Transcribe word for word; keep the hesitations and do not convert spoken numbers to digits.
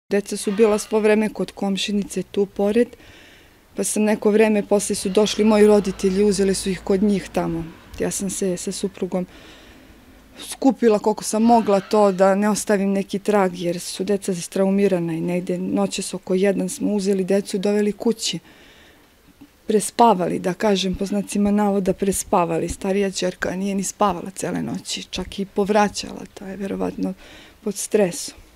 Deca su bila svo vreme kod komšinice tu pored, pa sam neko vreme, posle su došli moji roditelji, uzeli su ih kod njih tamo. Ja sam se sa suprugom skupila koliko sam mogla to da ne ostavim neki trag, jer su deca straumirana i negde noćas oko jedan smo uzeli decu i doveli kući. Prespavali, da kažem, po znacima navoda prespavali. Starija ćerka nije ni spavala cele noći, čak i povraćala, to je verovatno pod stresom.